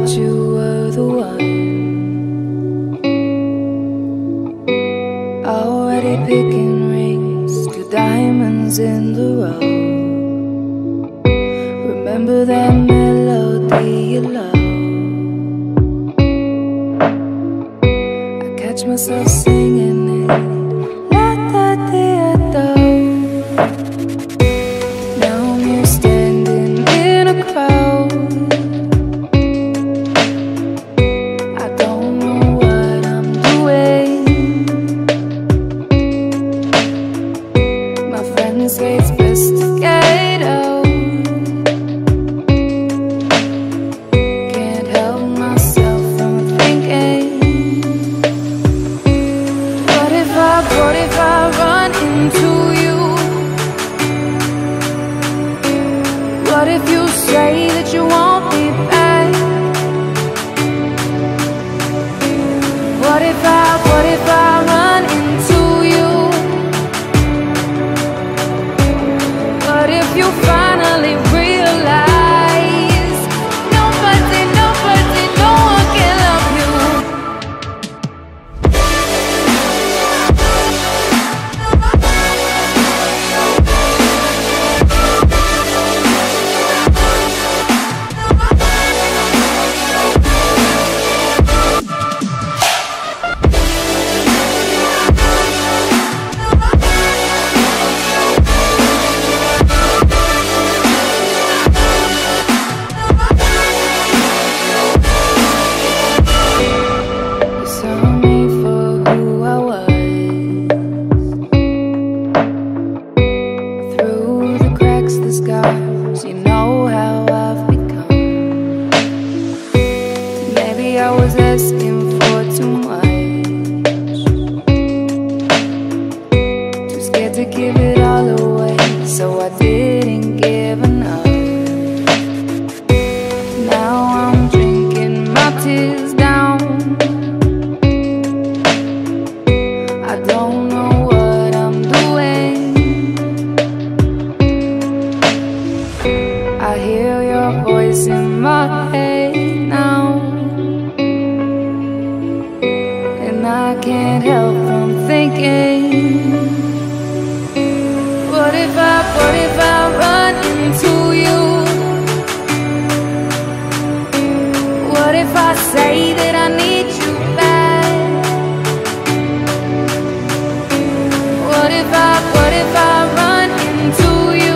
that you were the one. Already picking rings, 2 diamonds in the row. Remember that melody you love. I catch myself singing it, la da da da. Now I'm here standing in a crowd. I don't know what I'm doing. My friends say it's best to get out. Can't help myself from thinking, what if I run into you? What if you say that you want me back? What if I run into you? What if you finally realize nobody, no one can love you? You saw me for who I was. Through the cracks, the scars, you know how I've become. Maybe I was asking for too much, too scared to give it all away, so I didn't give enough. Now I'm drinking my tears down. I don't know what I'm doing. I hear your voice in my head now, and I can't help from thinking, what if I run into you? What if I say that I need you back? What if I run into you?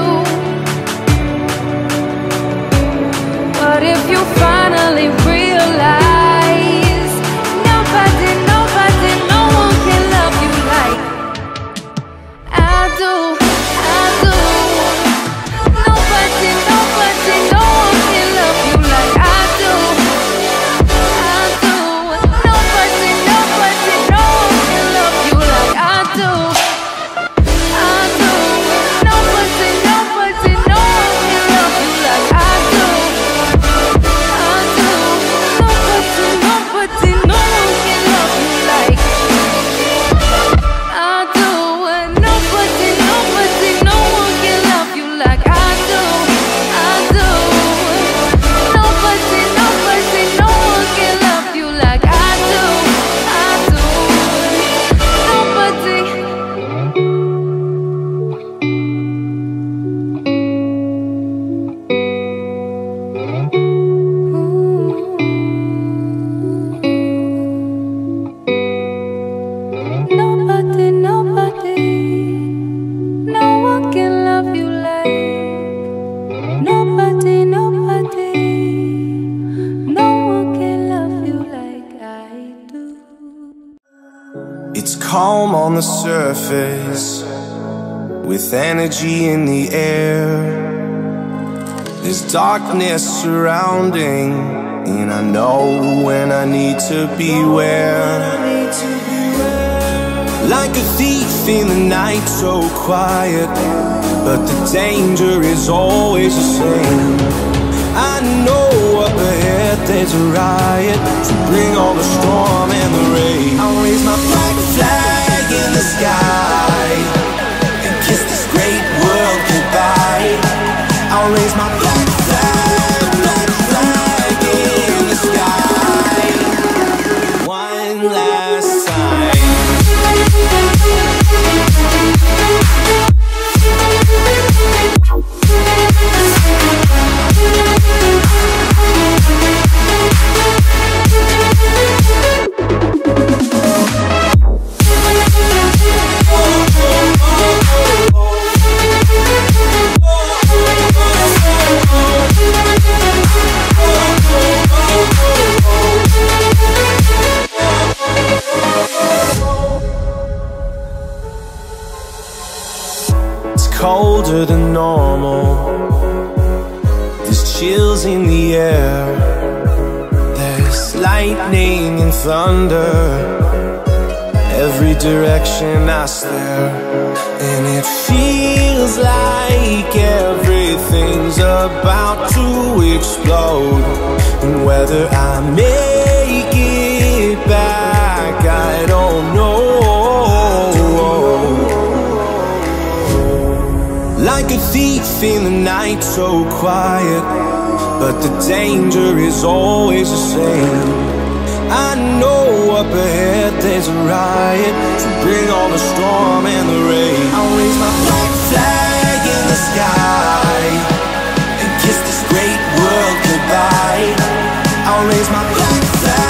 What if you finally realize nobody, no one can love you like I do, I do. Nobody, no one can love you like I do, I do. Nobody, no one can love you like I do, I do. Nobody, no one can love you like I do, I do. Nobody, no one can love you like I do. Nobody, no one can love you like I do, I do. Nobody, no one can love you like I do, I do. Nobody. Nobody, no one can love you like nobody, no one can love you like I do. It's calm on the surface, with energy in the air. There's darkness surrounding, and I know when I need to beware. Like a thief in the night, so quiet, but the danger is always the same. I know up ahead there's a riot, so bring all the storm and the rain. I'll raise my black flag in the sky and kiss this great world goodbye. I'll raise my black flag in the sky. There's chills in the air, there's lightning and thunder. Every direction I stare, and it feels like everything's about to explode. And whether I make it back, I don't know. Like a thief in the night, so quiet, but the danger is always the same. I know up ahead there's a riot, so bring on the storm and the rain. I'll raise my black flag in the sky and kiss this great world goodbye. I'll raise my black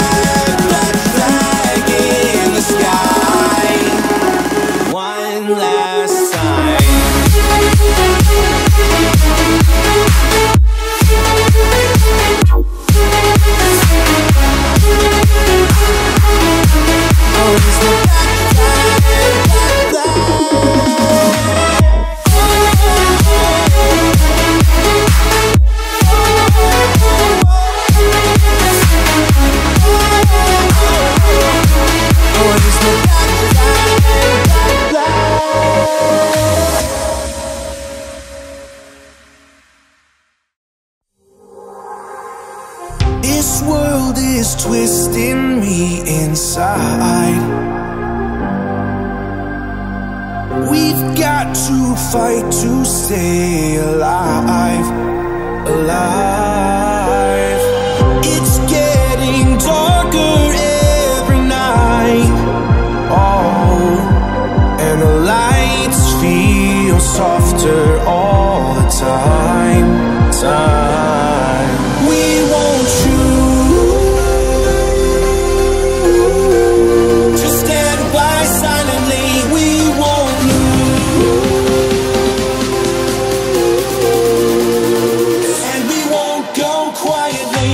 flag in the sky one last time. This world is twisting me inside. We've got to fight to stay alive, alive. It's getting darker every night, oh, and the lights feel softer all the time. We want you to stand by silently. We want you, and we won't go quietly.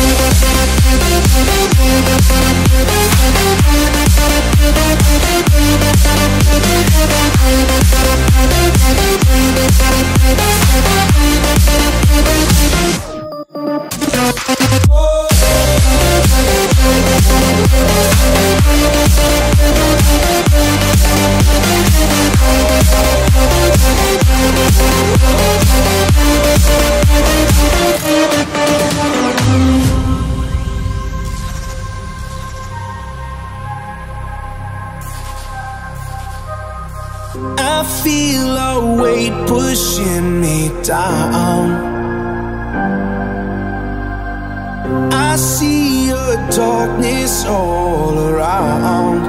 I feel a weight pushing me down. I see your darkness all around,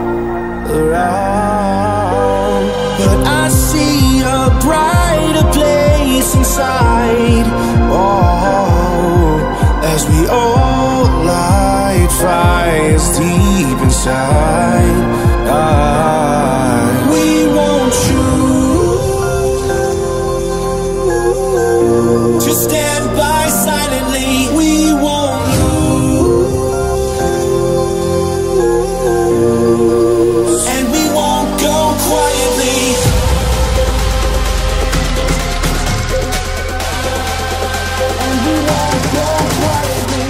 around. But I see a brighter place inside, oh, as we all light fires deep inside. We want you to stand by silently. We want you, and we won't go quietly. And we won't go quietly.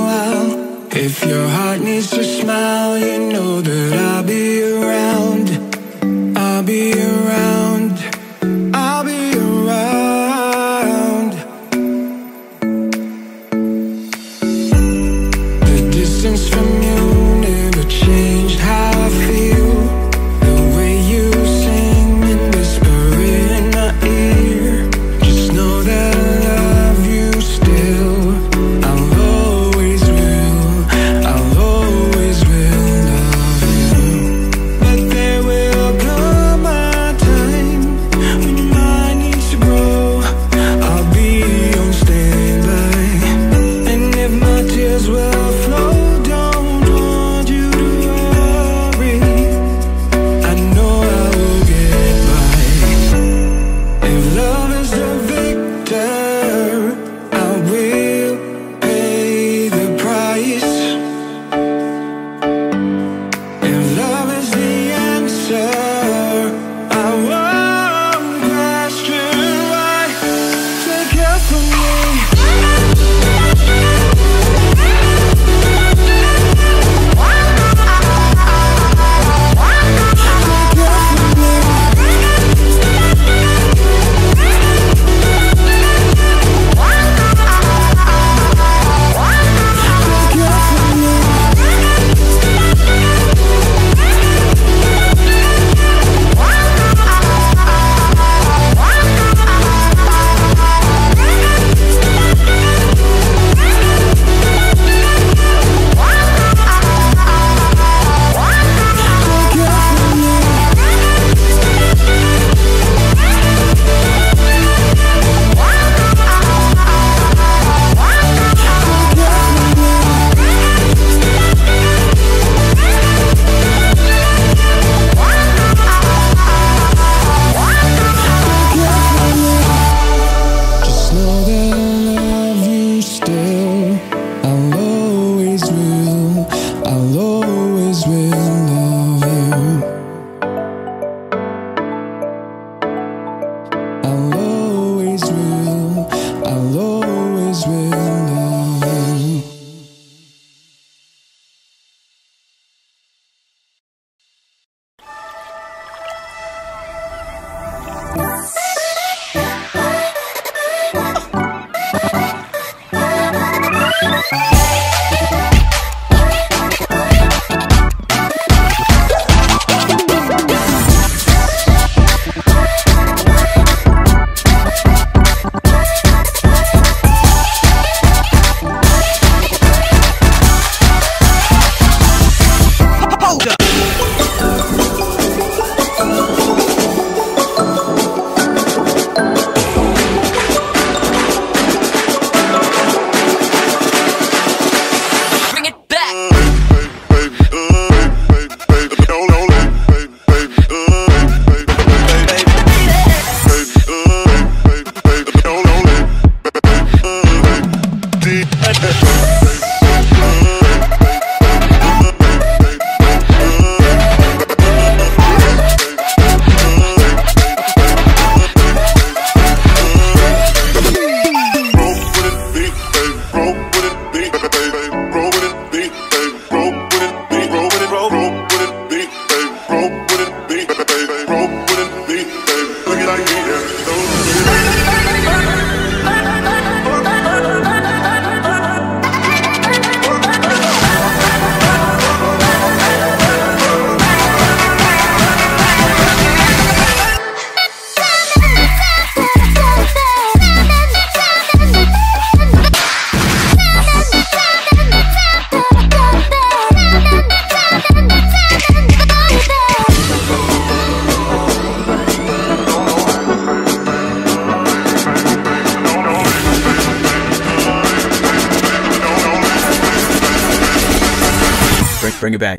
while. If your heart needs to smile, you know that I'll be around. I'll be around. I'll be around. The distance from you never changed how I feel. The way you sing and whisper in my ear. Just know that I love you still. I'll always will. I'll always will love you. But there will come a time when your mind needs to grow. I'll be on standby. And if my tears will flow, don't want you to worry. I know I will get by. If love is the victor, I will pay the price. If love is the answer, I won't question why. Take care for me. Just know that I love you still. I'll always will. I'll always will love you. I'll always will. I'll always will love you. Bring it back. Bring it back.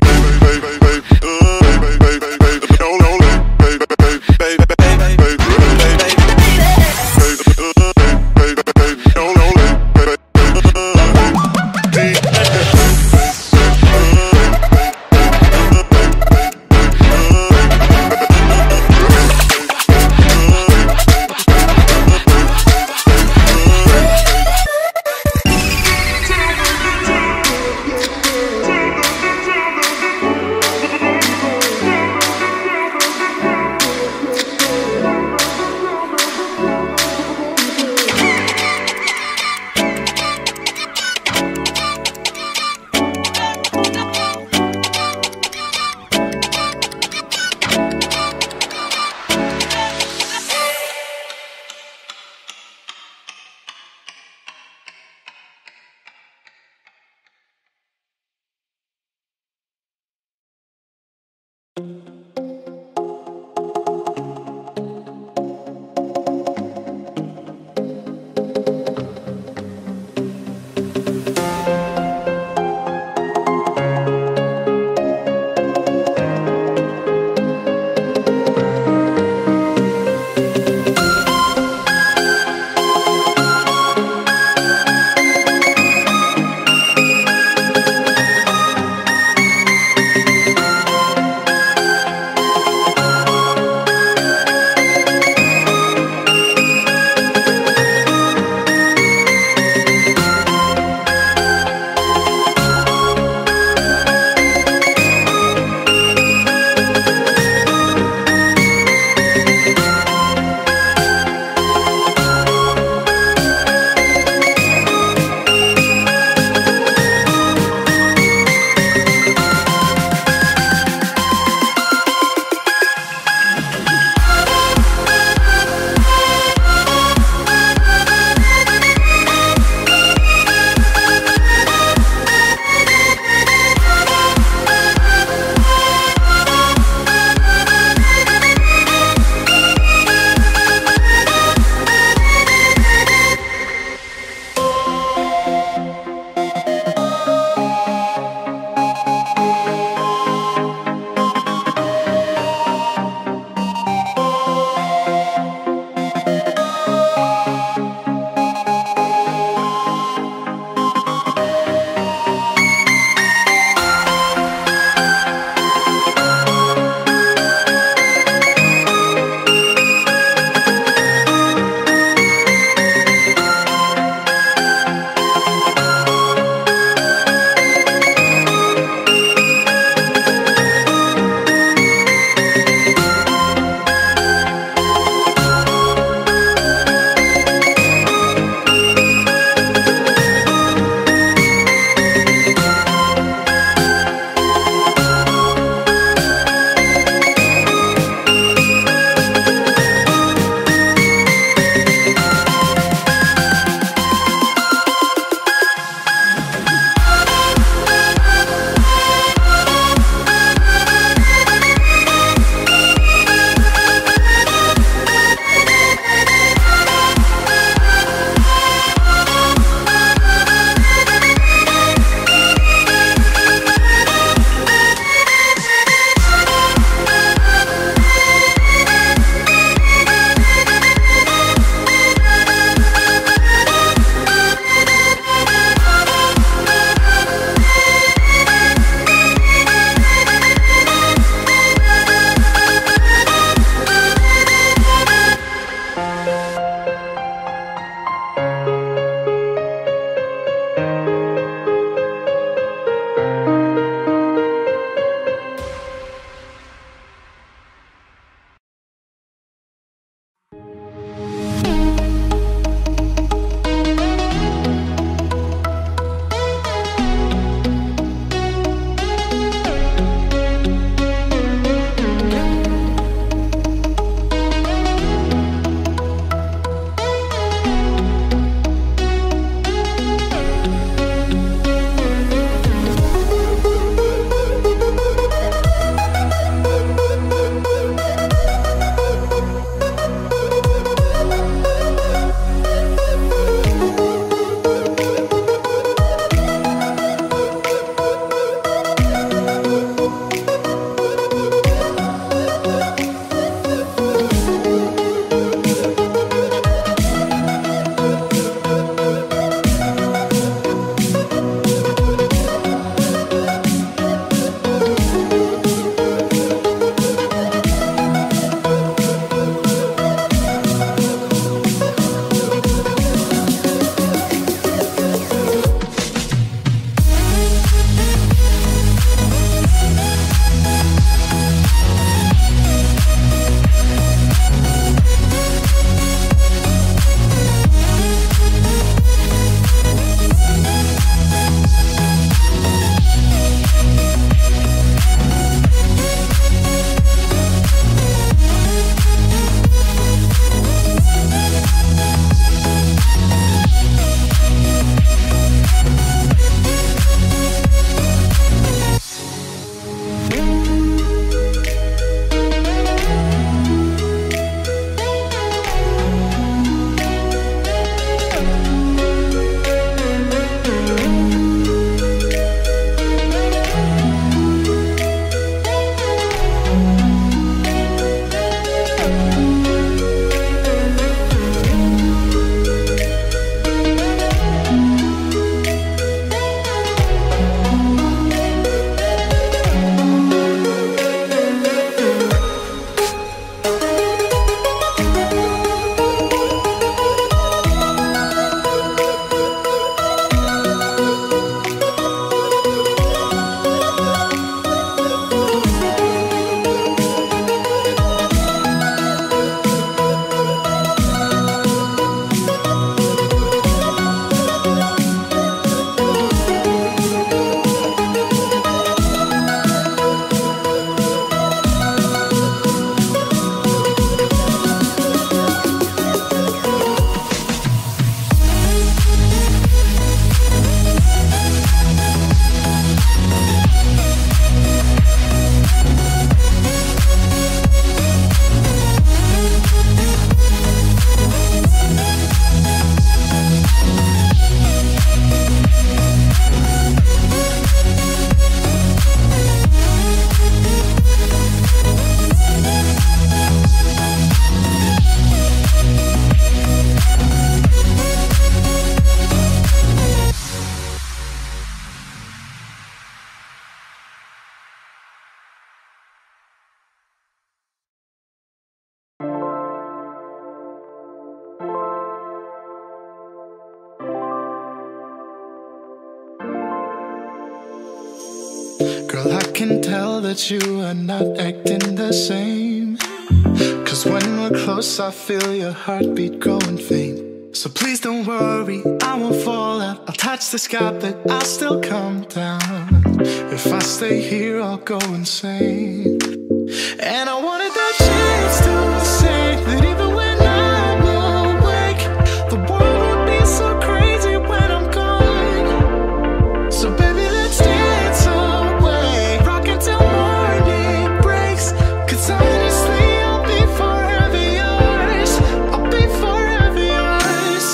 can tell that you are not acting the same. Cause when we're close, I feel your heartbeat growing faint. So please don't worry, I won't fall out. I'll touch the sky, but I'll still come down. If I stay here, I'll go insane. And I wanted that chance to say that even when I'm awake, the world would be so crazy when I'm gone. So baby, let's dance away, rock until morning breaks. Cause honestly, I'll be forever yours. I'll be forever yours.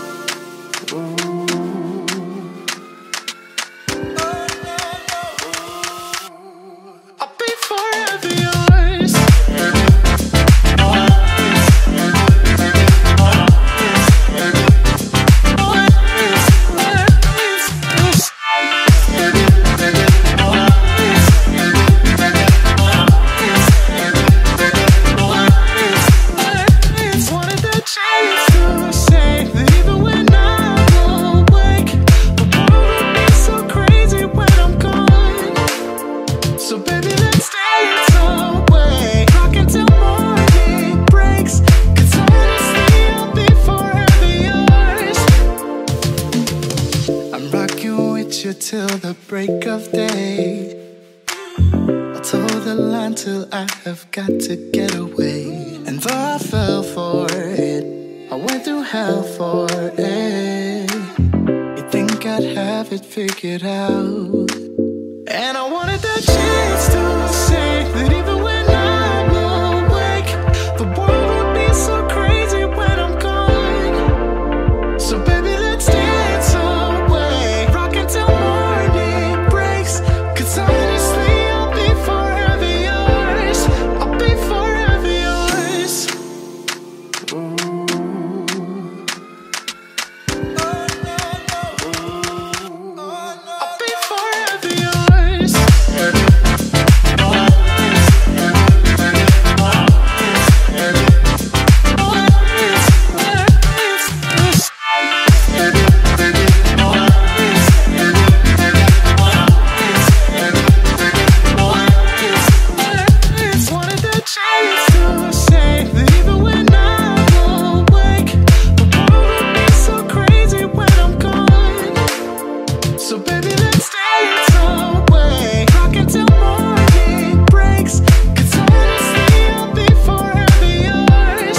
I'll be forever yours. Wanted that chance to say that even when I'm awake, the world would be so crazy when I'm gone. So baby, let's dance away, rock until morning breaks. Cause honestly, I'll be forever yours. I'm rocking with you till the break of day. I'll toe the line till I have got to get away. And though I fell for it, I went through hell for it. You think I'd have it figured out? And I wanted that chance to say that even when I'm awake, the world would be so crazy when I'm gone. So baby, let's dance away, rock until morning breaks. Cause honestly, I'll be forever yours. I'll be forever yours. I'll be forever yours. Wanted that chance to say that even when I'm awake, the world would be so crazy when I'm gone. So baby, let's dance away, rock until morning breaks. Cause honestly, I'll be forever yours.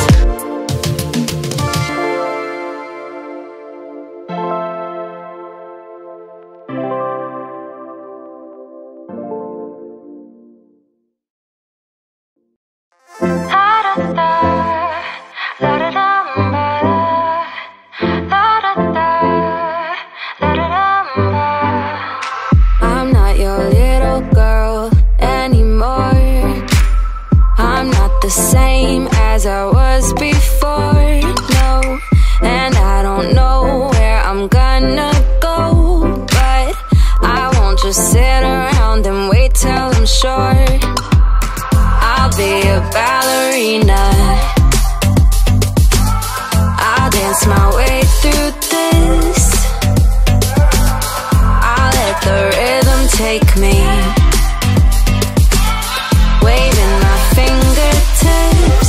I'm not your little girl anymore. I'm not the same as I was before, no. And I don't know where I'm gonna go, but I won't just sit around and wait till I'm sure. I'll be a ballerina. I'll dance my way through this. I'll let the rhythm take me, waving my fingertips.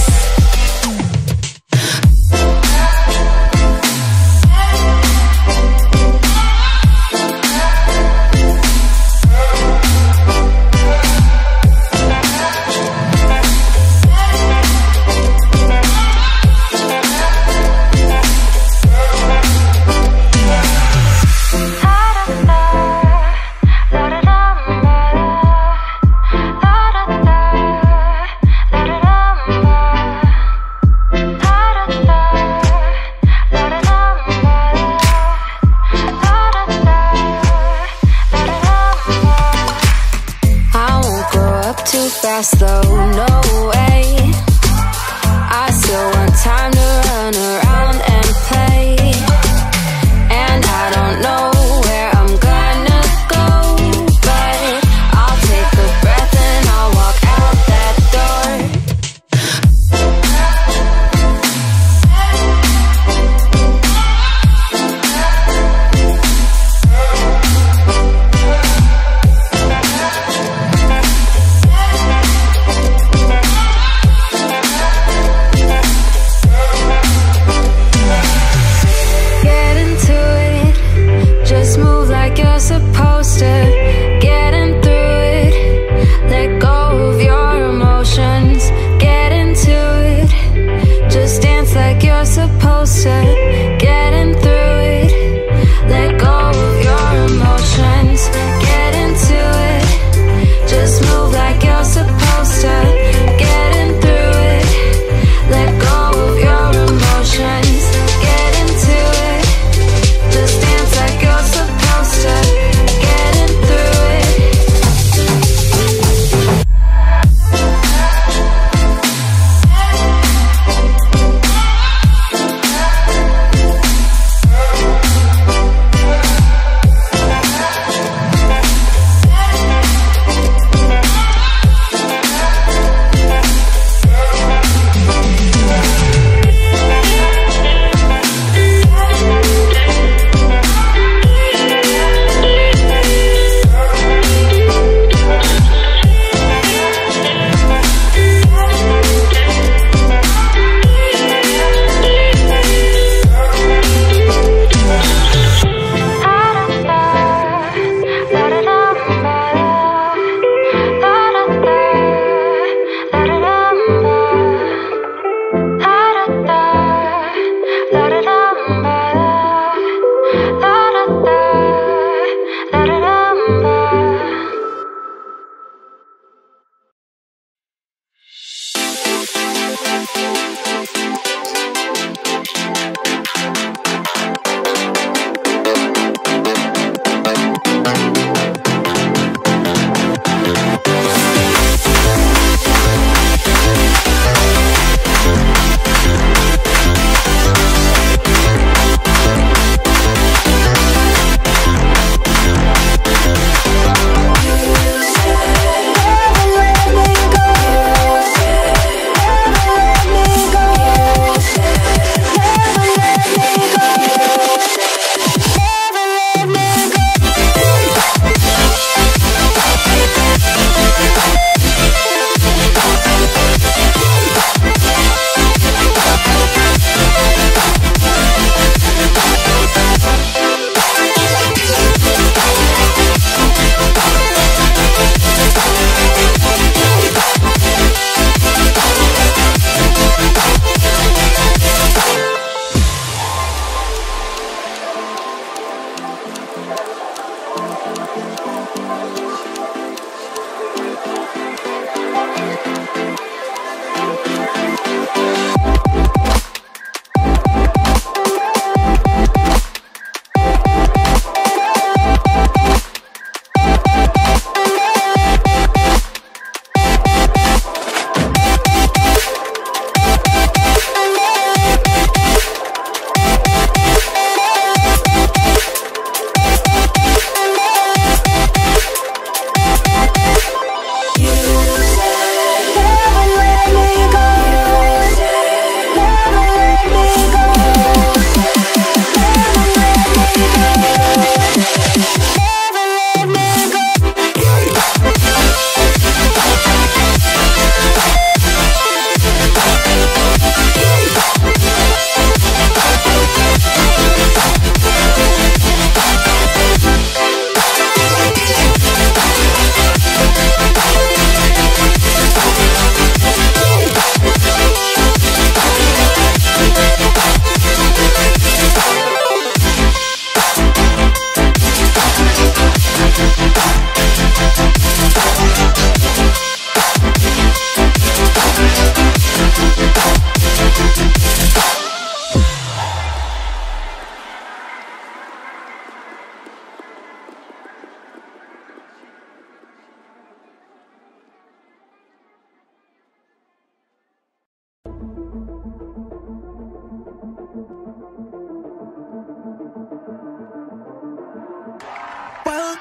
Too fast though, no way. I still want time to run around and play. And I don't know where I'm gonna go, but I'll take a breath and I'll walk out that door.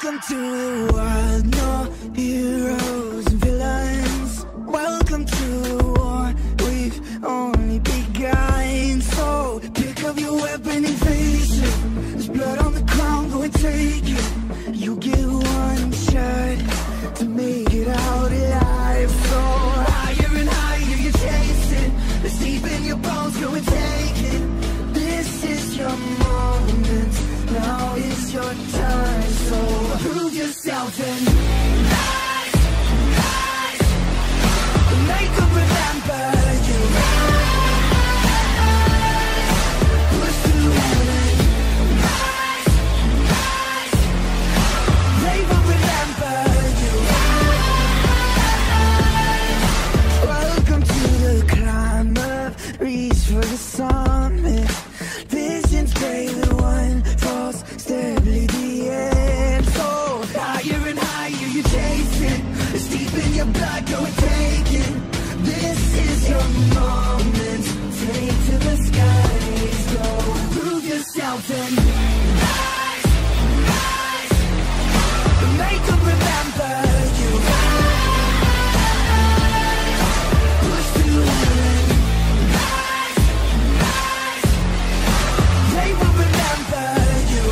Welcome to the world, no heroes and villains. Welcome to the war, we've only begun. So pick up your weapon and face it. There's blood on the ground, go and take it. You get one shot to make it out alive. So higher and higher you're chasing. It's deep in your bones, go and take it. This is your moment, now is your time. So prove yourself and rise, rise. Make them remember you. Push through it. Rise, rise. They will remember you. Welcome to the climb up, reach for the summit. Visions pray the one falls, steadily the end. So higher and higher you chase it. It's deep in your blood, go and take it. This is your moment. Take to the skies, go prove yourself and rise, rise. Make them remember you. Push through it. Rise, rise. They will remember you.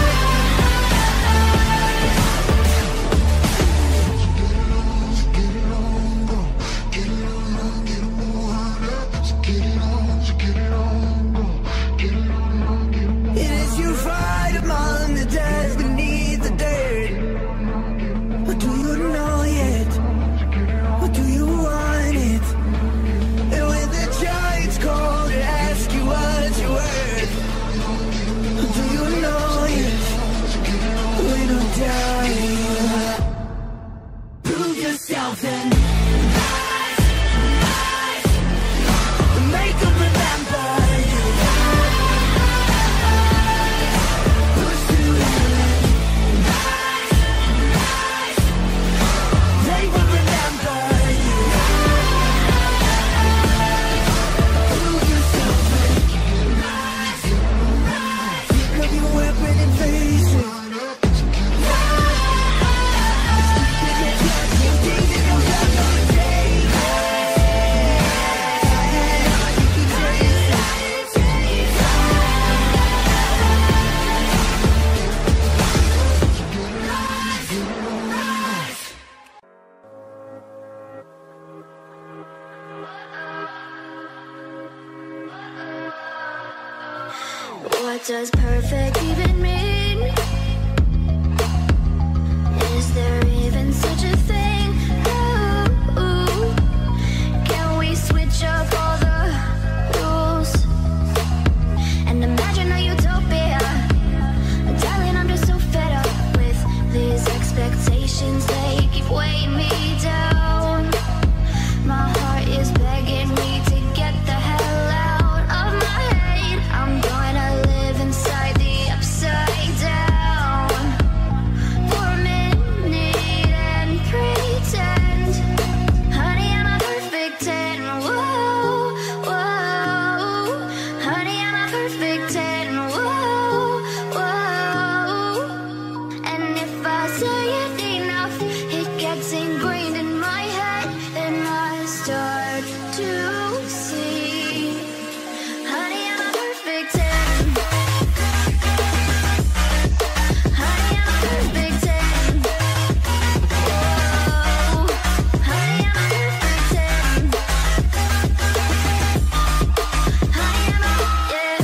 It is you fight among the dead, beneath the dirt. But do you know yet? Or do you want it? And when the giants call to ask you what you're worth, do you know yet? We don't die. Prove yourself and rise, rise. Make them remember you. Push through it. Rise, rise. They will remember you. Prove yourself and rise, rise. Pick up your weapon and face it. What does perfect even mean? Is there even such a thing? Ooh, can we switch up all the rules and imagine a utopia? Darling, I'm just so fed up with these expectations. They keep weighing me down. My heart is begging me to get the hell out of my head. I'm gonna live inside the upside down for a minute and pretend, honey, I'm a perfect 10. Whoa, whoa, honey, I'm a perfect 10. Whoa, whoa. And if I say it enough, it gets ingrained in my head, then I start to see, honey, I'm a perfect 10. Honey, I'm a perfect 10. Whoa, honey, I'm a perfect 10. Honey, I'm a, yeah.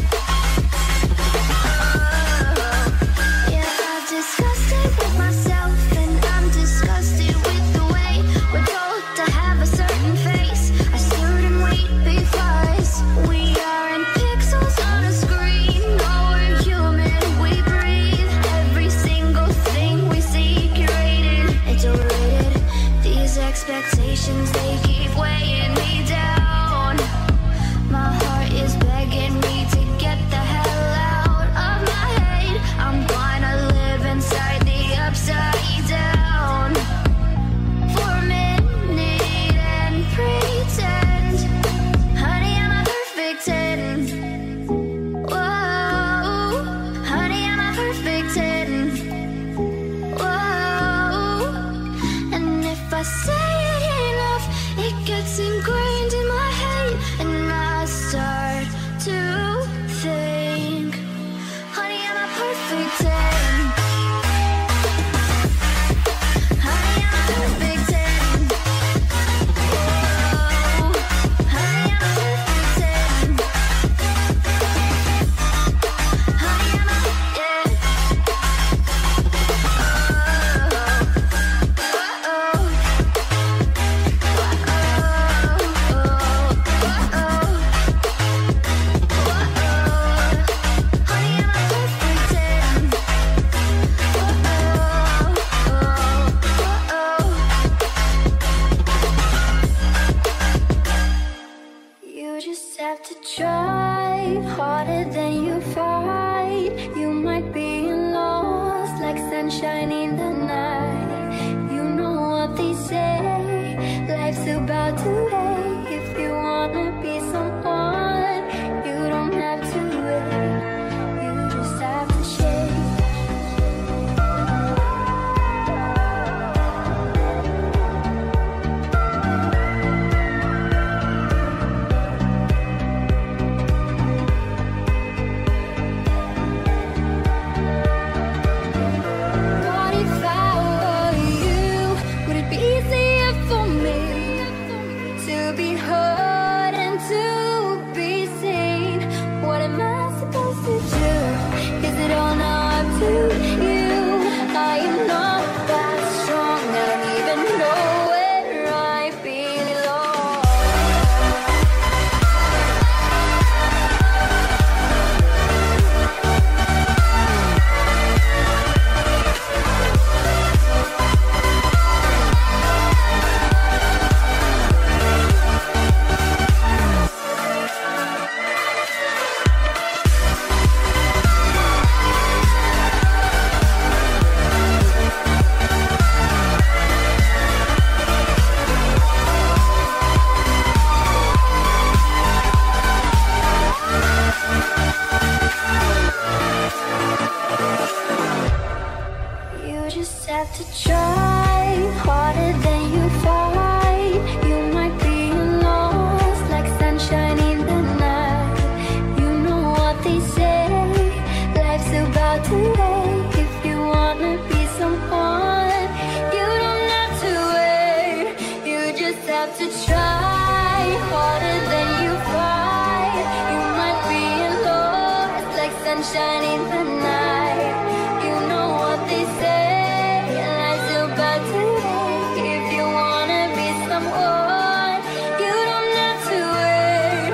Oh, yeah, I've discussed it with myself, and I'm disgusted with the way we're told to have a certain face, a certain weight, because we aren't pixels on a screen. No, we're human, we breathe. Every single thing we see curated, it's overrated. These expectations, they keep weighing me down. My heart is begging me to get the hell out of my head. I'm gonna live inside the upside down for a minute and pretend, honey, I'm a perfect 10. Whoa, honey, I'm a perfect 10. I say it enough, it gets ingrained in my head, and I start to think, honey, I'm a perfect 10. Honey, I'm a perfect 10. Whoa, honey, I'm a perfect 10. Honey, I'm a, yeah. You just have to try harder than you fight. You might be lost like sunshine in the night. You know what they say, life's about today. If you wanna be someone, you don't have to wait. You just have to shake. What if I were you? Would it be easier for me to be heard and to be seen? What am I supposed to do? Is it all now up to you? I am not that strong. I don't even know where I belong. You just have to try harder than you fight. You might be lost like sunshine in the night. You know what they say, life's about today. If you wanna be someone, you don't have to wait. You just have to try harder than you fight. You might be lost like sunshine in the night. You know what they say, life's about today. If you wanna be someone, you don't have to wait.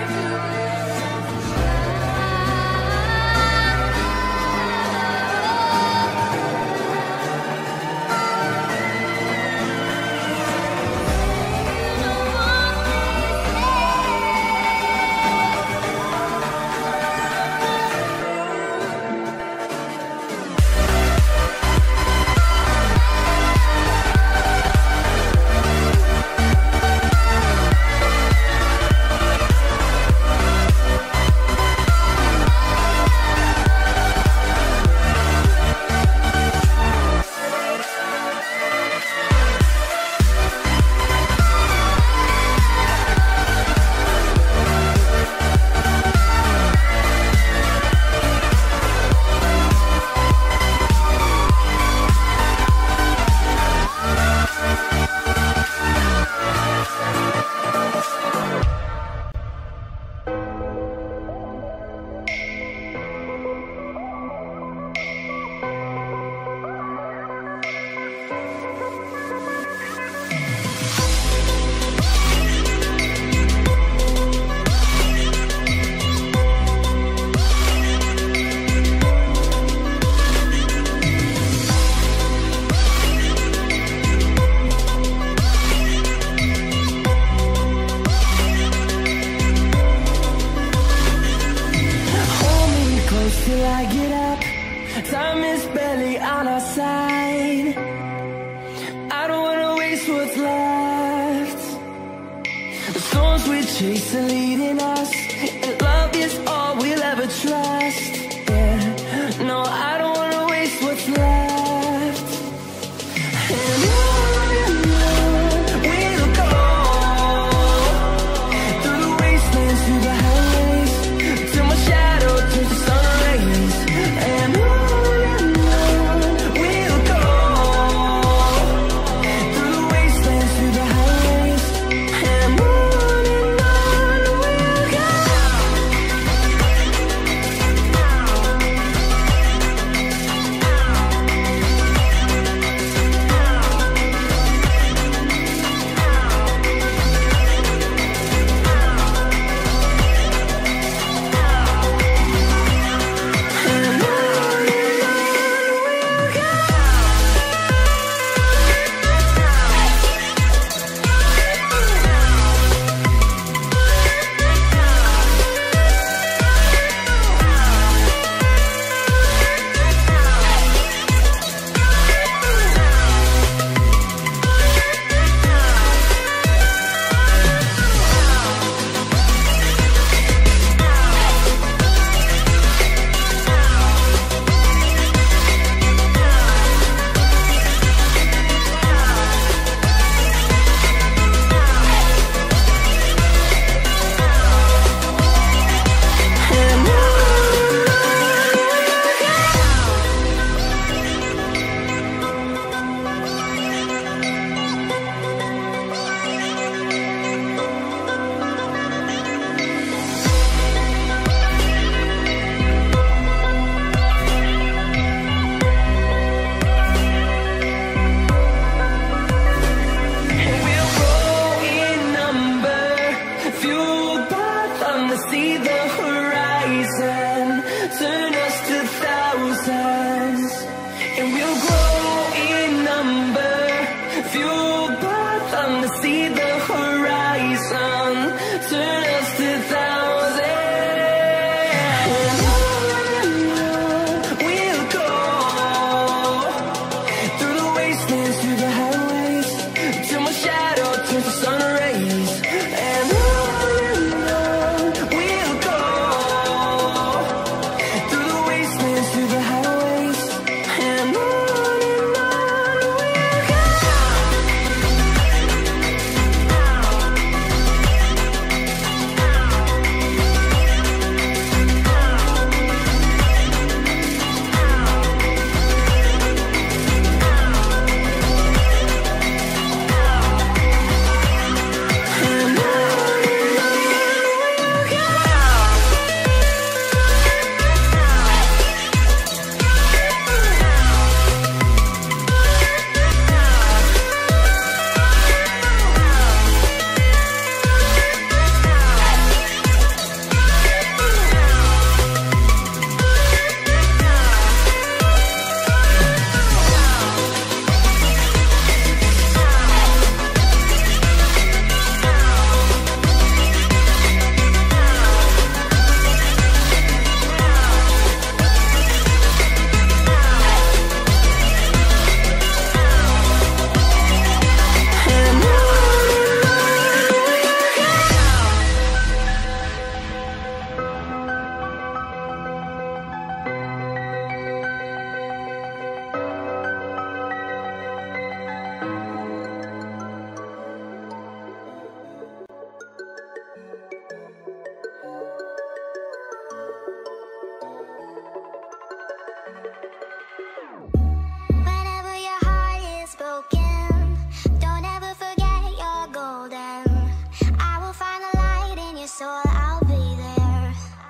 chase are leading us, and love is all we'll ever trust. Yeah, no, I don't wanna waste what's left. And on fueled by them to see the horizon, turn us to thousands. And on we'll go, through the wastelands, through the highways, till my shadow turns to sun rays. And on we'll go, through the wastelands, through the highways, and on we'll go. Whenever your heart is broken, don't ever forget you're golden. I will find the light in your soul, I'll be there.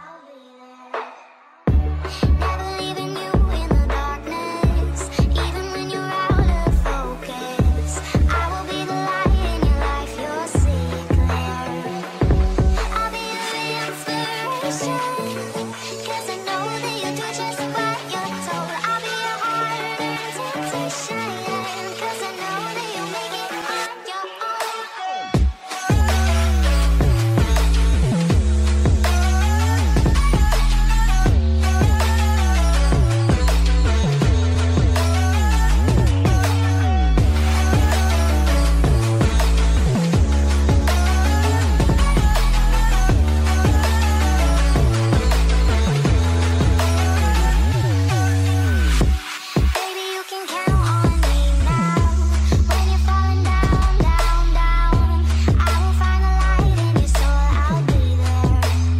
Never leaving you in the darkness, even when you're out of focus. I will be the light in your life, you'll see it clear. I'll be your inspiration, 'cause I know that you do just what you're told. I'll be your heart and temptation, 'cause I know that you'll make it on your own. Baby, you can count on me now. When you're falling down, down, down, I will find the light in your soul, I'll be there.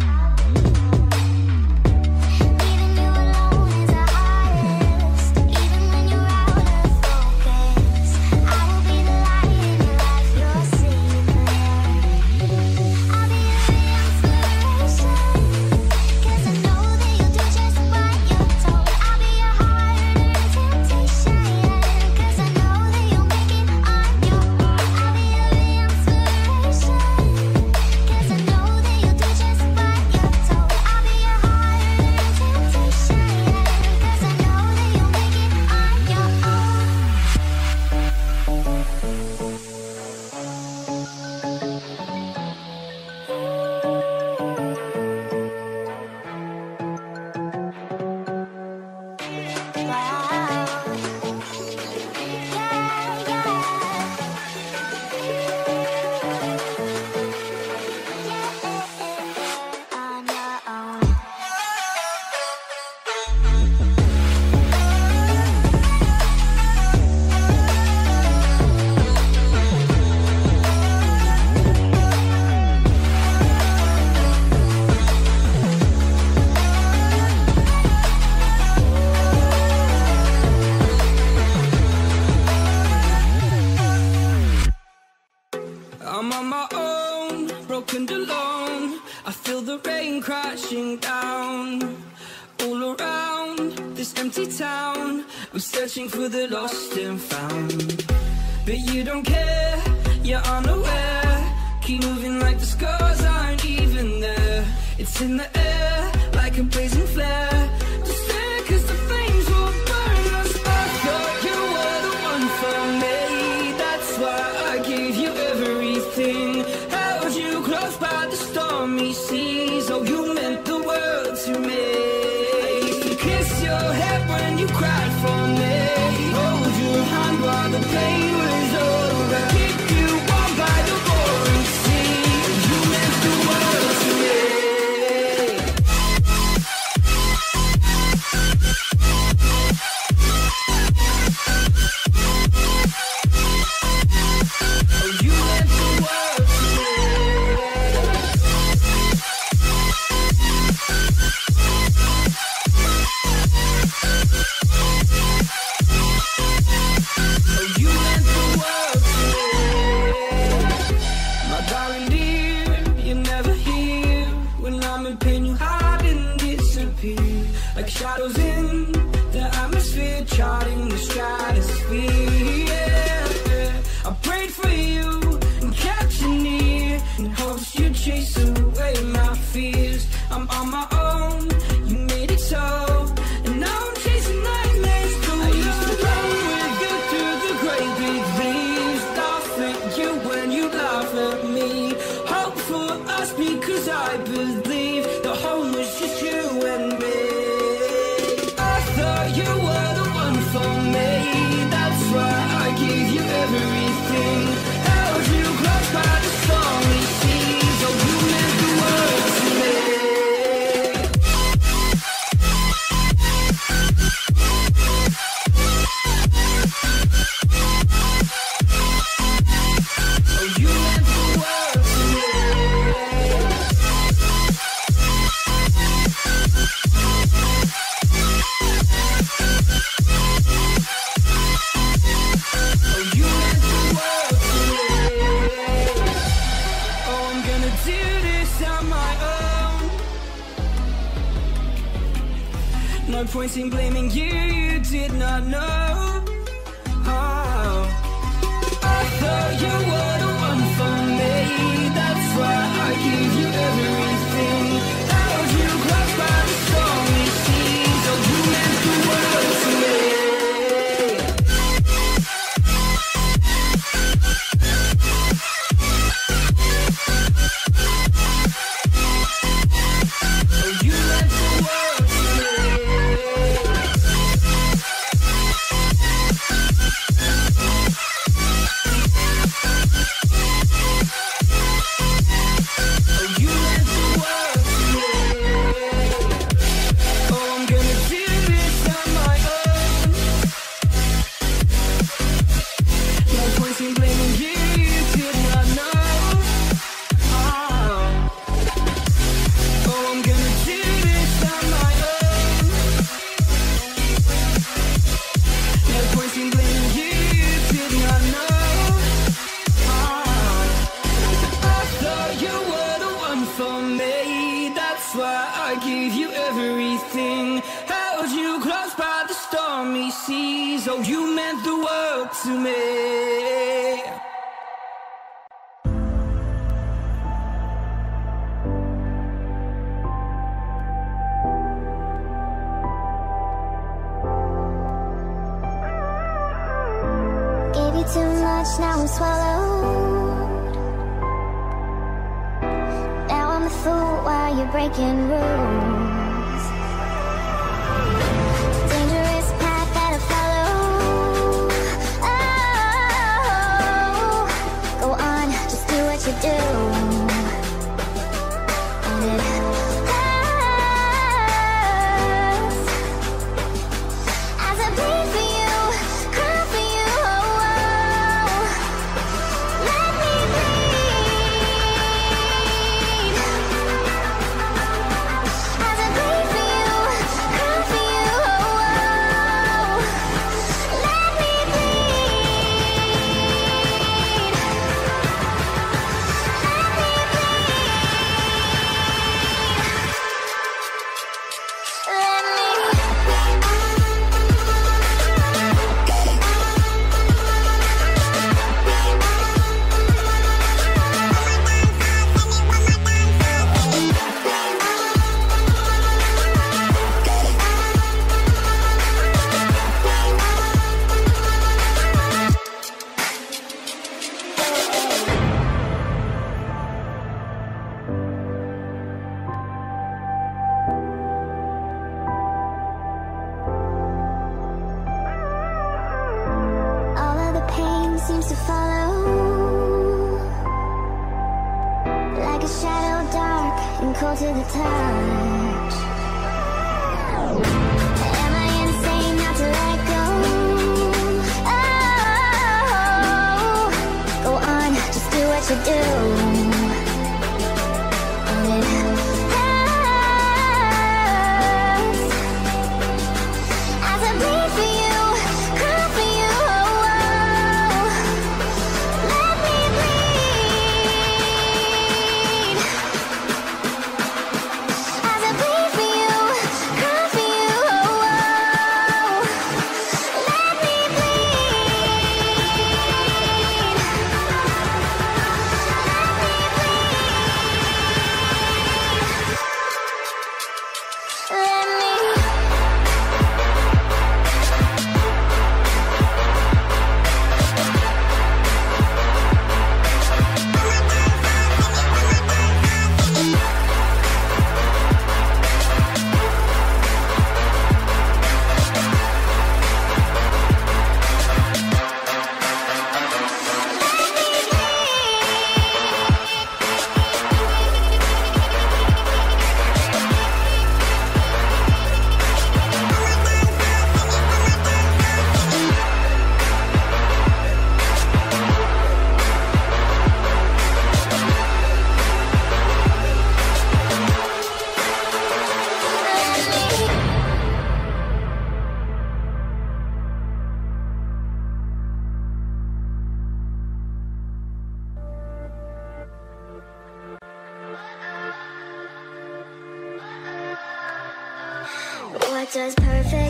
Leaving you alone is the hardest, even when you're out of focus. I will be the light in your life, you'll see it clear. I'll be your inspiration, 'cause I know that you'll do just what you're told. I'll be your heart and temptation, 'cause I know that you'll make it on your own. I'll be your inspiration, 'cause I know that you'll do just what you're told. I'll be your heart and temptation, 'cause I know that you'll make it on your own. On your own. I'm on my own, broken alone. I feel the rain crashing down all around this empty town. I'm searching for the lost and found, but you don't care, you're unaware. Keep moving like the scars aren't even there. It's in the air like a blazing flare. Just stare 'cause the flames will burn us. I thought you were the one for me, that's why shadows in the atmosphere, charting the stratosphere. Yeah. I prayed for you and kept you near in hopes you'd chase away my fears. I'm on my own, you made it so, and now I'm chasing nightmares too. I used to run with you through the great big leaves, laugh at you when you laugh at me. Hope for us because I believe the home was just you and me. I thought you were the one for me, that's why I gave you everything. Held you close by the stormy seas, oh you meant the world to me. No point in blaming you, you did not know. Oh. I thought you were the one for me, that's why I gave you everything. Held you close by the stormy seas, oh you meant the world to me. Oh you meant the world to me. Oh, you meant the world to me. Gave you too much, now I'm swallowed. Now I'm the fool while you're breaking rules. Dangerous path that I follow. Oh, go on, just do what you do. And it hurts as I bleed for you, cry for you. Oh, let me bleed as I bleed for you, cry for you. Oh, let me bleed. All of the pain seems to follow, like a shadow dark and cold to the touch. Am I insane not to let go? Oh, go on, just do what you do. And it hurts as I bleed for you, cry for you. Oh, let me bleed as I bleed for you, cry for you. us perfect.